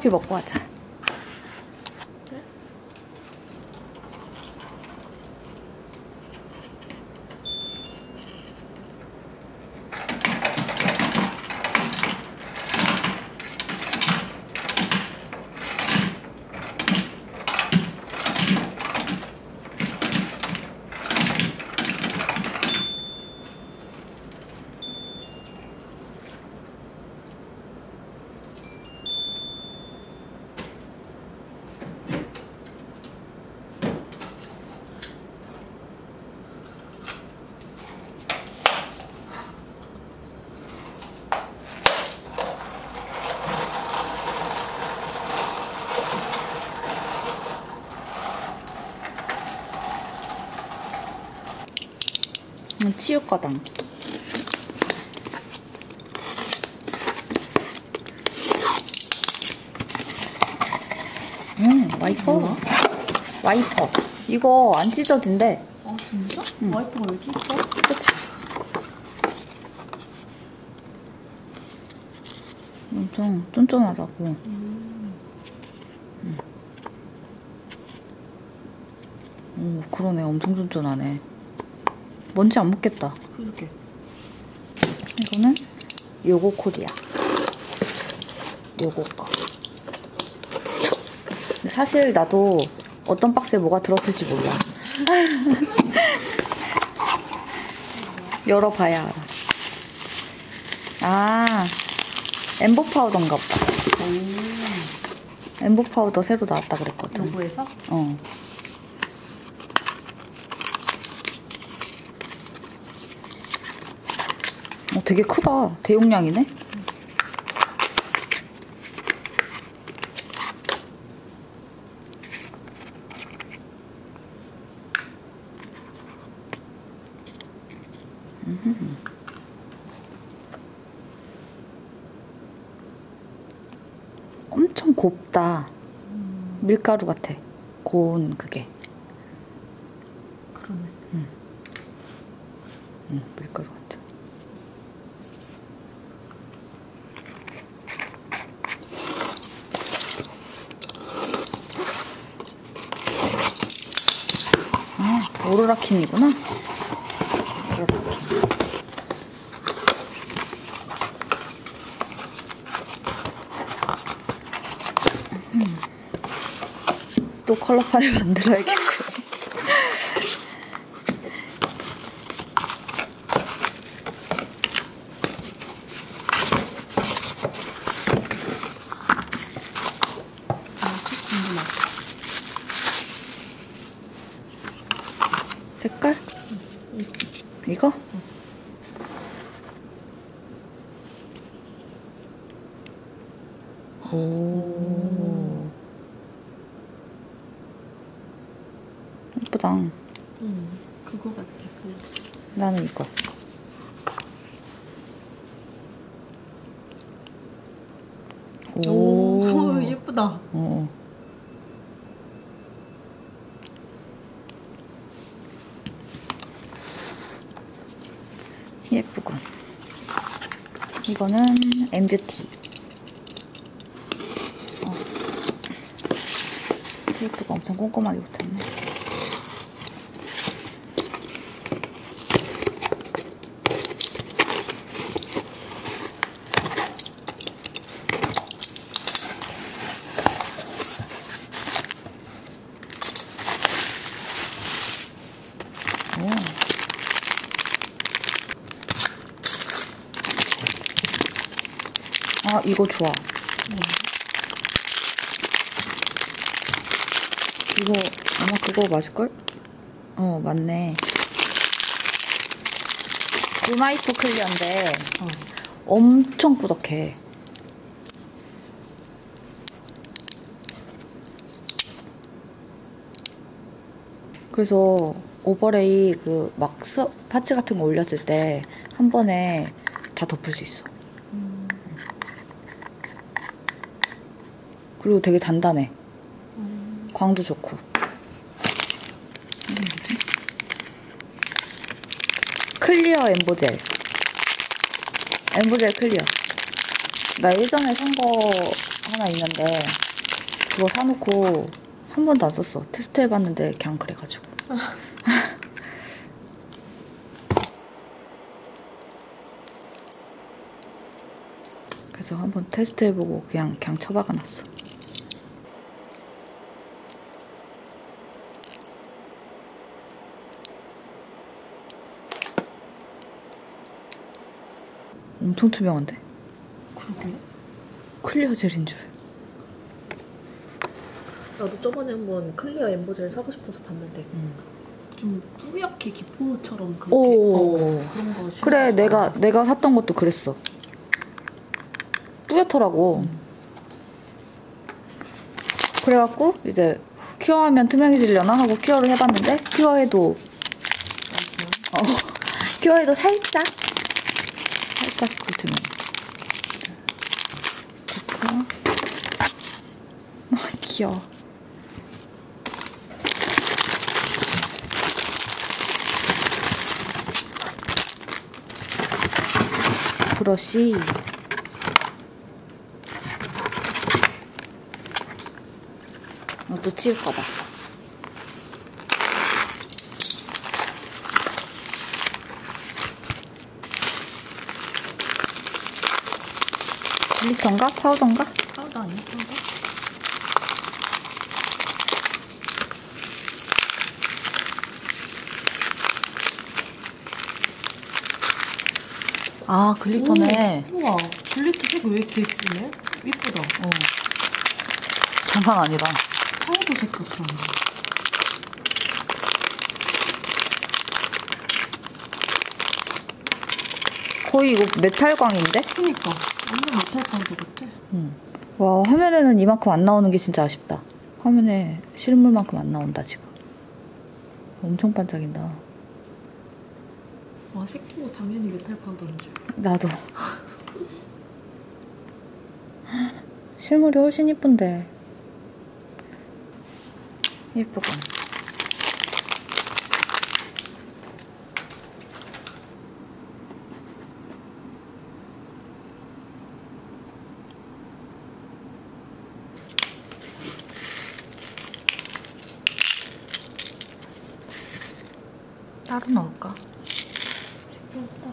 커피 먹고 하자. 치유과당. 와이퍼. 뭐야? 와이퍼. 이거 안 찢어진대. 아 진짜? 응. 와이프가 왜 이렇게 있어? 그치? 엄청 쫀쫀하다고. 그러네. 엄청 쫀쫀하네. 먼지 안 묻겠다. 그렇게. 이거는 요거 코디야. 요거 거. 근데 사실 나도 어떤 박스에 뭐가 들었을지 몰라. 열어봐야 알아. 아, 엠보 파우더인가 보다. 엠보 파우더 새로 나왔다 그랬거든. 요거에서? 어. 되게 크다. 대용량이네. 엄청 곱다. 밀가루 같아. 고운 그게. 그러네. 밀가루 같아. 오로라킨이구나. 오로라킨. 또 컬러 파일 만들어야겠고. 색깔? 이거? 오. 예쁘다. 그거 같아. 나는 이거. 오, 예쁘다. 예쁘군. 이거는 엠뷰티. 테이프가 엄청 꼼꼼하게 붙었네. 아, 이거 좋아. 이거 아마 그거 맞을걸? 맞네. 루나이프 클리어인데 엄청 꾸덕해. 그래서 오버레이 그 막 파츠 같은 거 올렸을 때 한 번에 다 덮을 수 있어. 그리고 되게 단단해. 광도 좋고. 클리어 엠보젤. 엠보젤 클리어. 나 예전에 산 거 하나 있는데 그거 사놓고 한 번도 안 썼어. 테스트 해봤는데 그냥 그래가지고. 그래서 한번 테스트 해보고 그냥 처박아놨어. 엄청 투명한데? 그러게. 클리어 젤인 줄. 나도 저번에 한번 클리어 엠보젤 사고 싶어서 봤는데 좀 뿌옇게 기포처럼 그렇게 오. 그런 거 그래, 신어서 내가 샀던 것도 그랬어. 뿌옇더라고. 그래갖고 이제 큐어하면 투명해지려나 하고 큐어를 해봤는데 큐어해도 큐어해도 살짝 불투명. 좋고. 귀여워. 브러쉬. 또 치울까봐. 글리터인가? 파우더인가? 파우더 아니야? 파우더? 아, 글리터네. 우와, 글리터 색이 왜 이렇게 진해? 이쁘다. 장난 아니다. 파우더 색 같아. 거의 이거 메탈광인데? 그니까 완전 메탈 파우더 같아. 와, 화면에는 이만큼 안 나오는 게 진짜 아쉽다. 화면에 실물만큼 안 나온다 지금. 엄청 반짝인다. 와, 색 보고 당연히 메탈 파우더인 줄. 나도. 실물이 훨씬 이쁜데. 예쁘군. 따로 넣을까? 색깔다.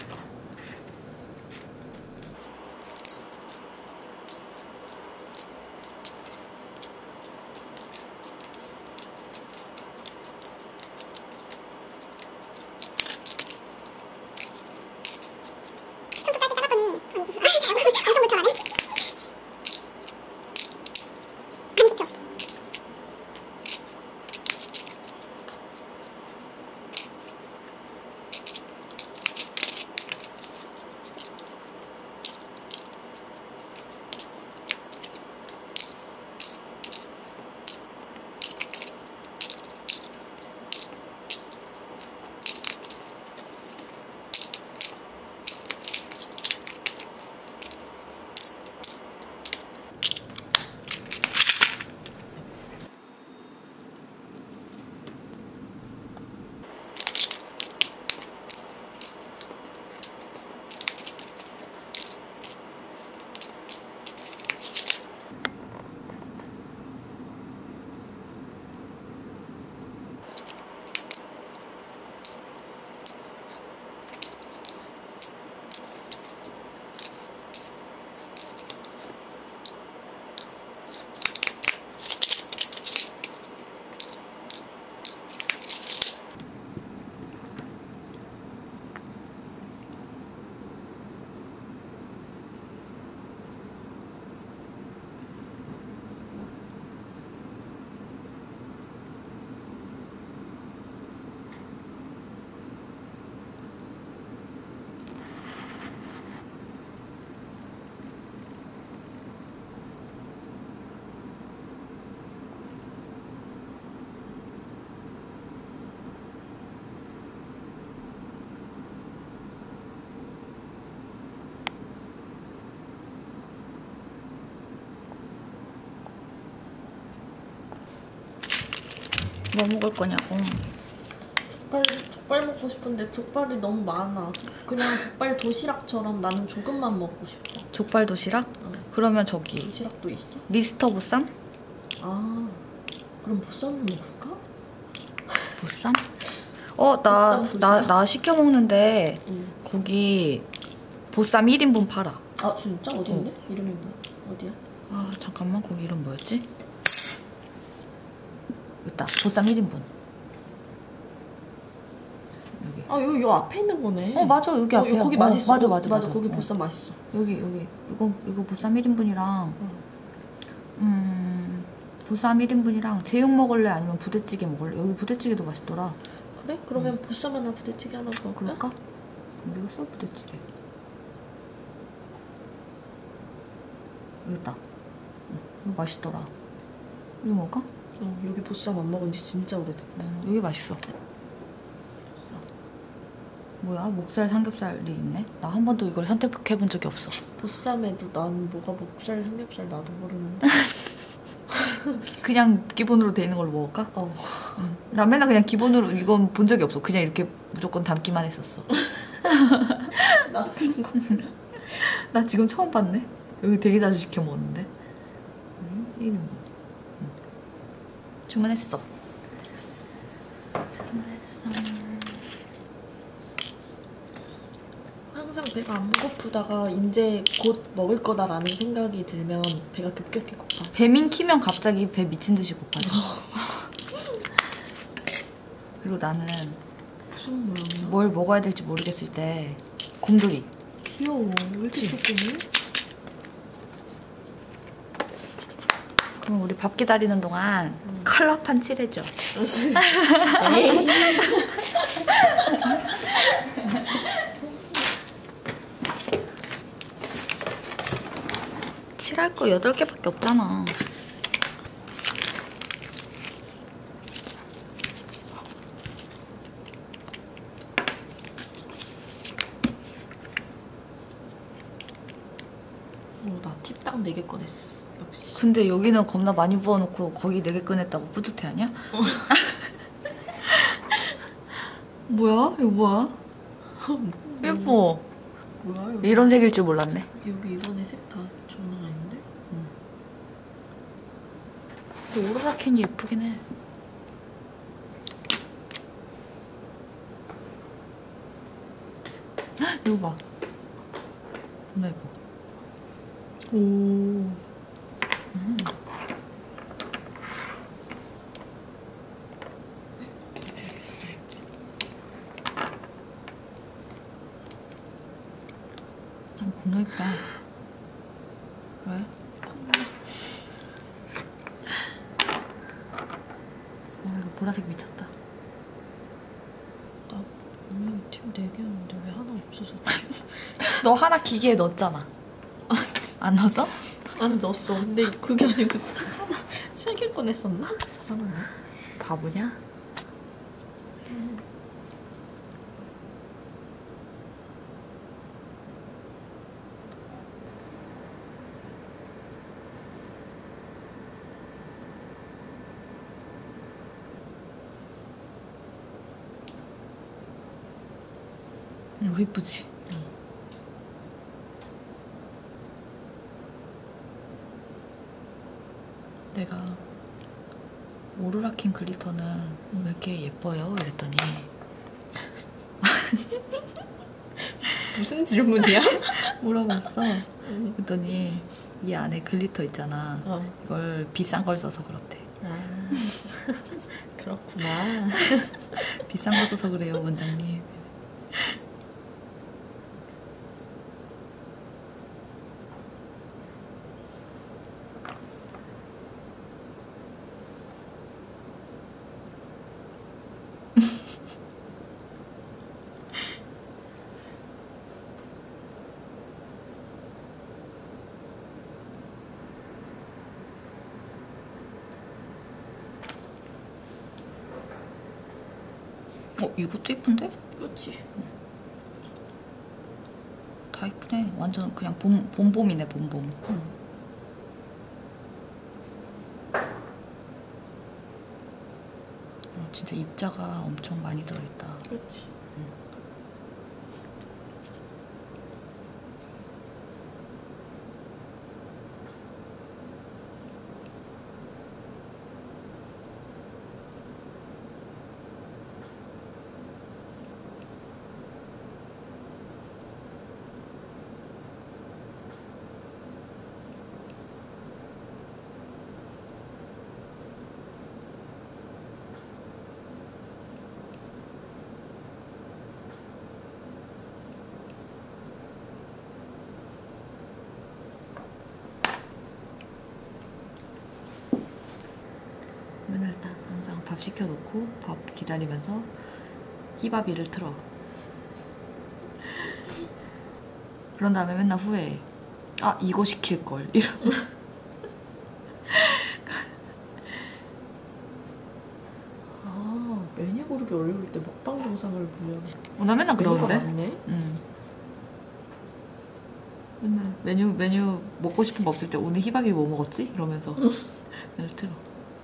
뭐 먹을 거냐고. 족발 먹고 싶은데 족발이 너무 많아. 그냥 족발 도시락처럼 나는 조금만 먹고 싶어. 족발 도시락? 그러면 저기 도시락도 있어? 미스터 보쌈? 아, 그럼 보쌈 먹을까? 보쌈? 보쌈 나 시켜 먹는데 응. 거기 보쌈 1인분 팔아. 아, 진짜? 어디 있네? 이름이 뭐야? 어디야? 아, 잠깐만. 거기 이름 뭐였지? 있다. 보쌈 1인분. 여기. 아, 여기 요 앞에 있는 거네. 맞아. 여기 앞에. 거기 맛있어. 맞아. 거기 보쌈 맛있어. 여기. 이거 보쌈 1인분이랑 보쌈 1인분이랑 제육 먹을래? 아니면 부대찌개 먹을래? 여기 부대찌개도 맛있더라. 그래? 그러면 보쌈 하나 부대찌개 하나 먹을까? 그럴까? 어디 갔어? 부대찌개. 여기 있다. 이거 맛있더라. 이거 먹을까? 여기 보쌈 안 먹은 지 진짜 오래됐다. 여기 맛있어. 뭐야? 목살 삼겹살이 있네? 나 한 번도 이걸 선택해본 적이 없어. 보쌈에도 난 뭐가 목살, 삼겹살 나도 모르는데. 그냥 기본으로 돼 있는 걸로 먹을까? 나 맨날 그냥 기본으로 이건 본 적이 없어. 그냥 이렇게 무조건 담기만 했었어. 나도 그런 거 몰라. 나 지금 처음 봤네. 여기 되게 자주 시켜 먹는데. 주문했어. 항상 배가 안 고프다가 이제 곧 먹을 거다라는 생각이 들면 배가 급격히 고파. 배민 키면 갑자기 배 미친 듯이 고파져. 그리고 나는 무슨 모양이야? 뭘 먹어야 될지 모르겠을 때 곰돌이. 귀여워. 왜 이렇게 조그매? 그럼 우리 밥 기다리는 동안 컬러판 칠해줘. 에이. 칠할 거 8개밖에 없잖아. 나 팁 딱 4개 꺼냈어. 역시. 근데 여기는 겁나 많이 부어놓고 거기 4개 꺼냈다고 뿌듯해하냐? 뭐야? 이거 뭐야? 예뻐. 뭐야 여기? 이런 색일 줄 몰랐네. 여기 이번에 색 다 장난 아닌데? 근데 오로라 캔이 예쁘긴 해. 헉, 이거 봐. 존나 예뻐. 오. 겁나 예쁘다. 왜? 이거 보라색 미쳤다. 나 분명히 팁 4개였는데 왜 하나 없어졌지? 너 하나 기계에 넣었잖아. 안 넣었어? 안 넣었어. 근데 그게 아니고 하나 3개 꺼냈었나? 이상하네. 바보냐? 이거 예쁘지? 내가 오로라킨 글리터는 왜 이렇게 예뻐요? 이랬더니 무슨 질문이야? 물어봤어. 그랬더니 이 안에 글리터 있잖아. 이걸 비싼 걸 써서 그렇대. 아, 그렇구나. 비싼 거 써서 그래요, 원장님. 이것도 예쁜데? 그렇지. 다 예쁘네. 완전 그냥 봄봄이네, 봄봄. 진짜 입자가 엄청 많이 들어있다. 그렇지. 밥 시켜놓고 밥 기다리면서 히바비를 틀어. 그런 다음에 맨날 후회해. 아, 이거 시킬걸. 이런. 아, 메뉴 고르기 어려울 때 먹방 영상을 보면 나 맨날 메뉴가 그러는데? 많네? 응. 맨날 메뉴 먹고 싶은 거 없을 때 오늘 히바비 뭐 먹었지? 이러면서 맨날 틀어.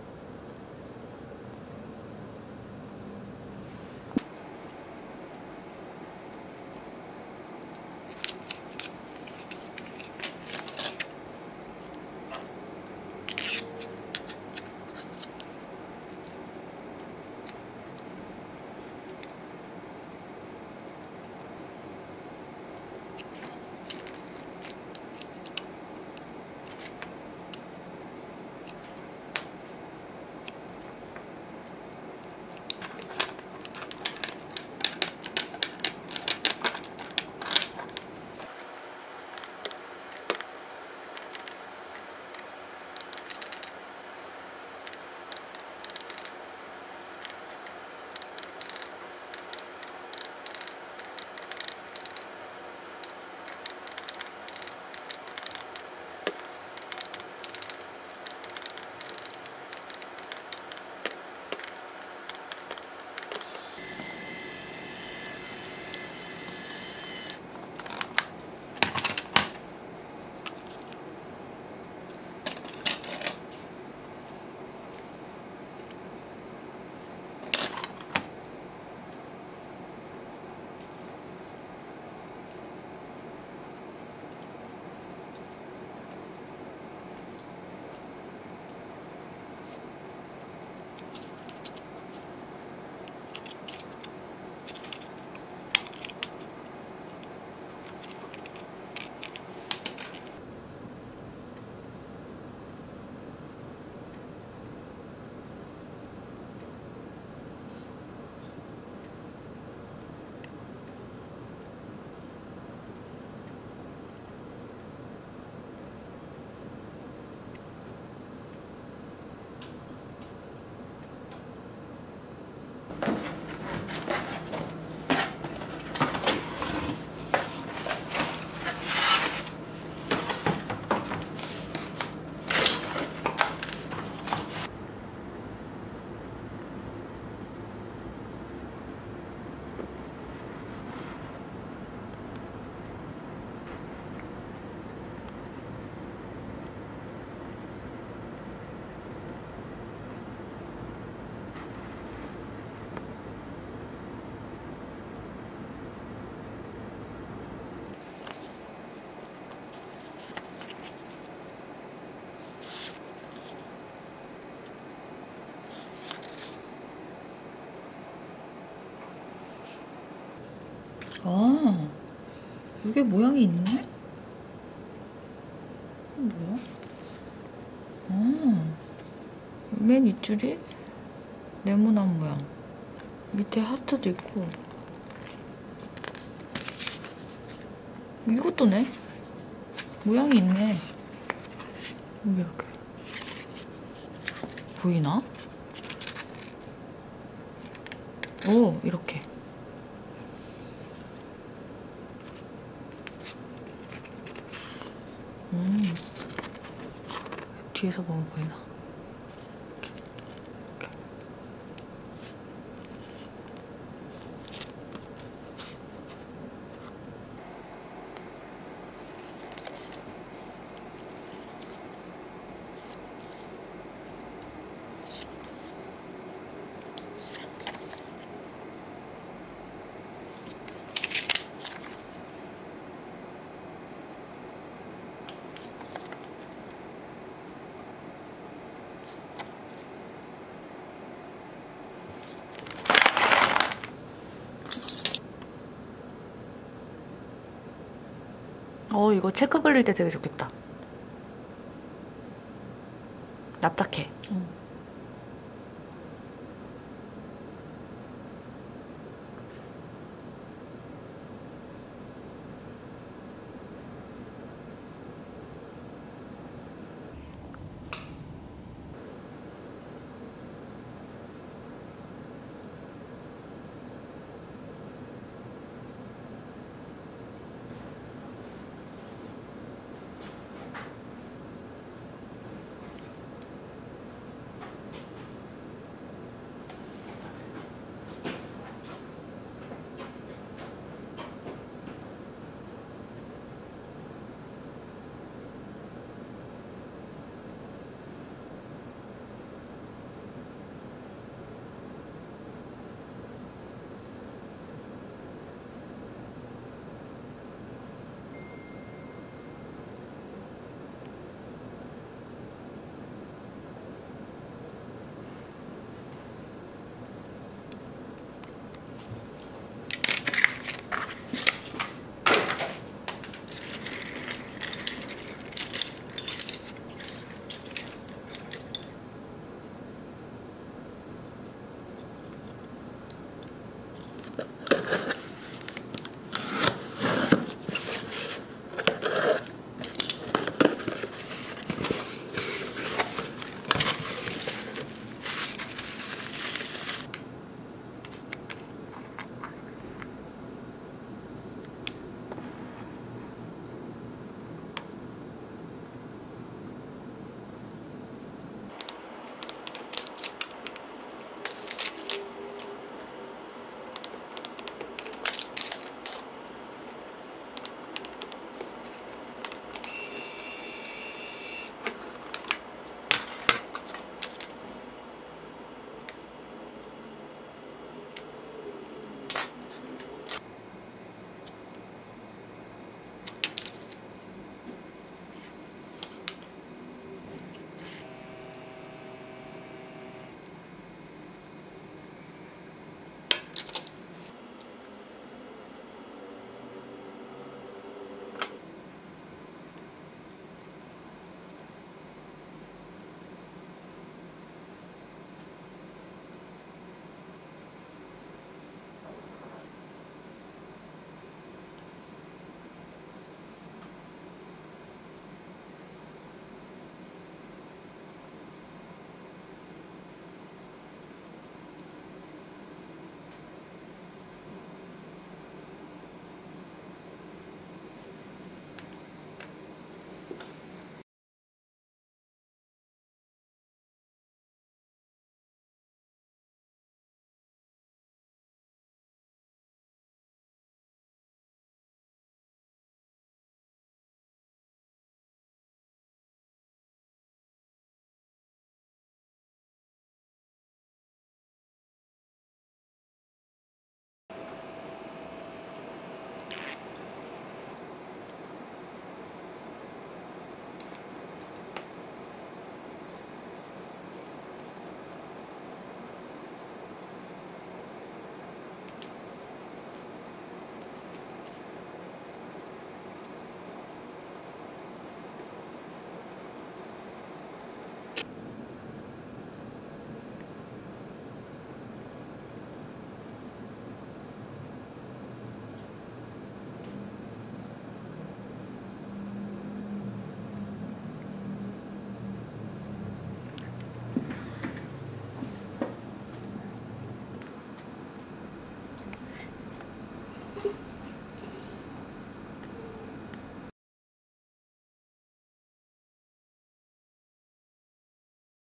아, 이게 모양이 있네? 뭐야? 아, 맨 윗줄이 네모난 모양. 밑에 하트도 있고. 이것도 네? 모양이 있네. 여기 이렇게. 보이나? 오, 이렇게. 뒤에서 보면 보이나? 이렇게. 이거 체크 그릴 때 되게 좋겠다. 납작해. 응.